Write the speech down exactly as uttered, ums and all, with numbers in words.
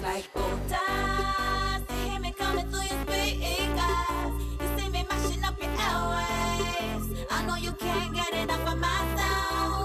like Buddha. You hear me coming through your speakers. You see me mashing up your airwaves. I know you can't get enough of my sound.